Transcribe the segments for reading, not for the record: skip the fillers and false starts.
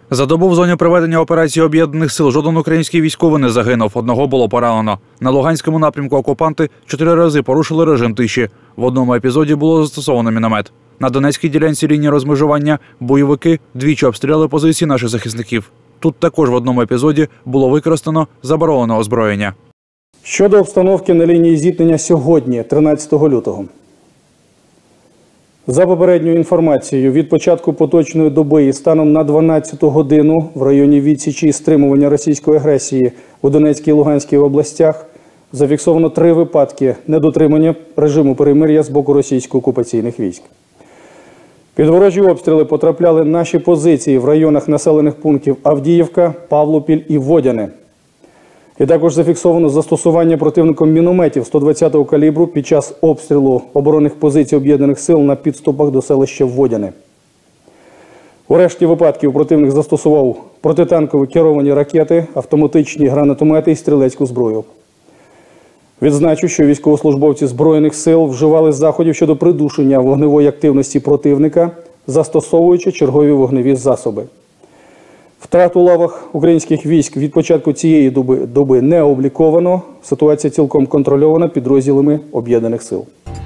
За добу в зоні проведення операції Об'єднаних сил жоден український військовий не загинув, одного було поранено. На Луганському напрямку окупанти 4 рази порушили режим тиші. В одному епізоді було застосовано міномет. На Донецькій ділянці лінії розмежування бойовики двічі обстріляли позиції наших захисників. Тут також в одному епізоді було використано заборонене озброєння. Щодо обстановки на лінії зіткнення сьогодні, 13 лютого. За попередньою інформацією, від початку поточної доби і станом на 12-ту годину в районі відсічі і стримування російської агресії у Донецькій і Луганській областях зафіксовано 3 випадки недотримання режиму перемир'я з боку російсько-окупаційних військ. Під ворожі обстріли потрапляли наші позиції в районах населених пунктів Авдіївка, Павлопіль і Водяне. І також зафіксовано застосування противником мінометів 120-го калібру під час обстрілу оборонних позицій Об'єднаних сил на підступах до селища Водяне. У решті випадків противник застосував протитанкові керовані ракети, автоматичні гранатомети і стрілецьку зброю. Відзначу, що військовослужбовці Збройних сил вживали заходів щодо придушення вогневої активності противника, застосовуючи чергові вогневі засоби. Втрат у лавах українських військ від початку цієї доби не обліковано. Ситуація цілком контрольована підрозділами Об'єднаних сил.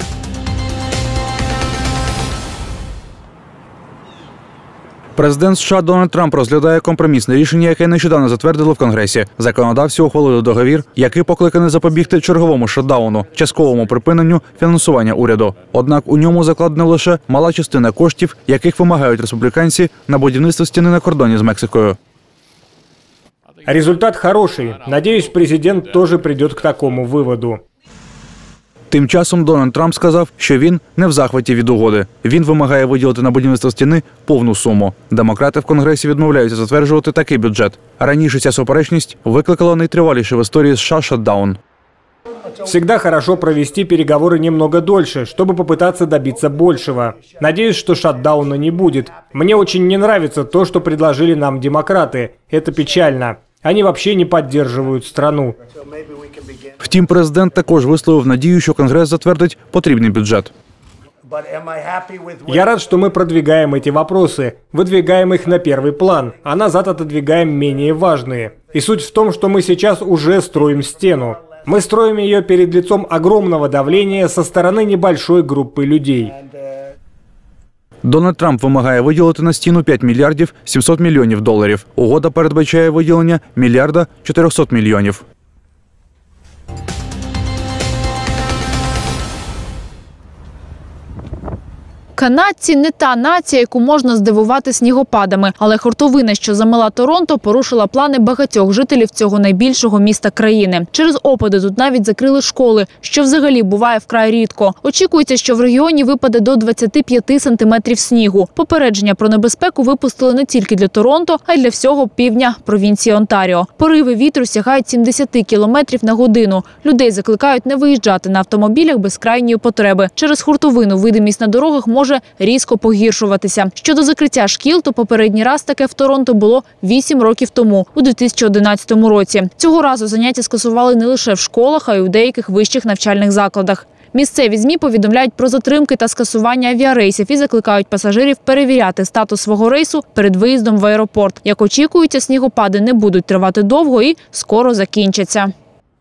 Президент США Дональд Трамп розглядає компромісне рішення, яке нещодавно затвердили в Конгресі. Законодавці ухвалили договір, який покликаний запобігти черговому шатдауну, частковому припиненню фінансування уряду. Однак у ньому закладена лише мала частина коштів, яких вимагають республіканці на будівництво стіни на кордоні з Мексикою. Результат хороший. Надеюсь, президент тоже придет к такому выводу. Тим часом Дональд Трамп сказав, що він не в захваті від угоди. Він вимагає виділити на будівництво стіни повну суму. Демократи в Конгресі відмовляються затверджувати такий бюджет. Раніше ця суперечність викликала найтриваліший в історії США шатдаун. Всегда хорошо провести переговоры немного дольше, чтобы попытаться добиться большего. Надеюсь, что шатдауна не будет. Мне очень не нравится то, что предложили нам демократы. Это печально. Они вообще не поддерживают страну. Втім, президент також висловив надію, що Конгрес затвердить потрібний бюджет. Я рад, что мы продвигаем эти вопросы, выдвигаем их на первый план, а назад отодвигаем менее важные. И суть в том, что мы сейчас уже строим стену. Мы строим ее перед лицом огромного давления со стороны небольшой группы людей. Дональд Трамп вимагає виділити на стіну 5 мільярдів 700 мільйонів доларів. Угода передбачає виділення мільярда 400 мільйонів. Канадці – не та нація, яку можна здивувати снігопадами. Але хуртовина, що замила Торонто, порушила плани багатьох жителів цього найбільшого міста країни. Через опади тут навіть закрили школи, що взагалі буває вкрай рідко. Очікується, що в регіоні випаде до 25 сантиметрів снігу. Попередження про небезпеку випустили не тільки для Торонто, а й для всього півдня провінції Онтаріо. Пориви вітру сягають 70 кілометрів на годину. Людей закликають не виїжджати на автомобілях без крайньої потреби. Через хуртовину видимість на дорогах може різко погіршуватися. Щодо закриття шкіл, то попередній раз таке в Торонто було 8 років тому, у 2011 році. Цього разу заняття скасували не лише в школах, а й у деяких вищих навчальних закладах. Місцеві ЗМІ повідомляють про затримки та скасування авіарейсів і закликають пасажирів перевіряти статус свого рейсу перед виїздом в аеропорт. Як очікується, снігопади не будуть тривати довго і скоро закінчаться.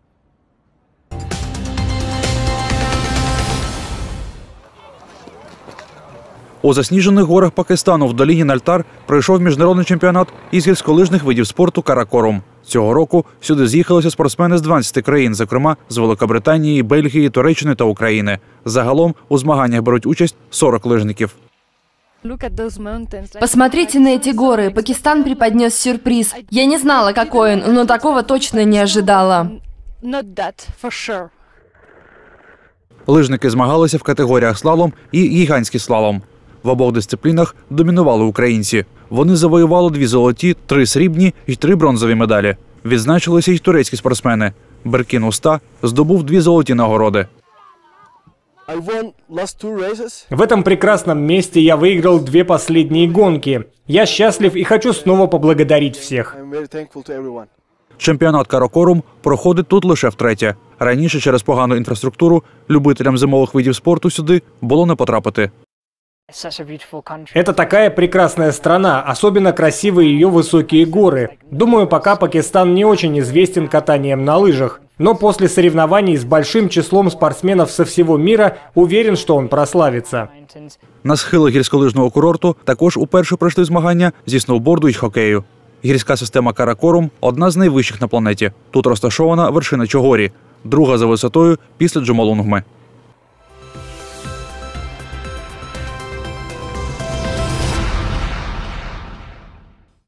У засніжених горах Пакистану в долині Нальтар пройшов міжнародний чемпіонат із гірськолижних видів спорту «Каракорум». Цього року сюди з'їхалися спортсмени з 12 країн, зокрема з Великобританії, Бельгії, Туреччини та України. Загалом у змаганнях беруть участь 40 лижників. Посмотрите на эти горы. Пакистан преподнес сюрприз. Я не знала, какой он, но такого точно не ожидала. Лижники змагалися в категоріях слалом і гігантський слалом. В обох дисциплінах домінували українці. Вони завоювали 2 золоті, 3 срібні і 3 бронзові медалі. Відзначилися й турецькі спортсмени. Беркін Уста здобув 2 золоті нагороди. В этом прекрасном месте я выиграл 2 последние гонки. Я счастлив и хочу снова поблагодарить всех. Чемпіонат «Каракорум» проходить тут лише втретє. Раніше через погану інфраструктуру любителям зимових видів спорту сюди було не потрапити. Это такая прекрасная страна, особенно красивые ее высокие горы. Думаю, пока Пакистан не очень известен катанием на лыжах. Но после соревнований с большим числом спортсменов со всего мира уверен, что он прославится. На схилах гірськолижного курорту також уперше пройшли змагання зі сноуборду й хокею. Гірська система Каракорум – одна з найвищих на планеті. Тут розташована вершина Чогорі, друга за висотою після Джомолунгми.